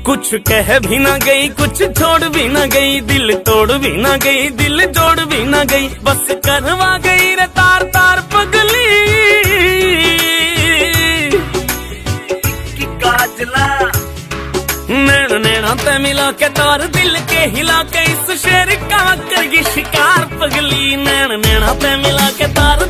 कुछ कह भी ना गई, कुछ छोड़ भी ना गई, दिल तोड़ भी ना गई, दिल जोड़ भी ना गई, बस करवा गई रे तार तार पगली की काजला। नैना नैना ते मिला के तार दिल के हिला के, इस शेर का करगी शिकार पगली। नैना नैना ते मिला के तार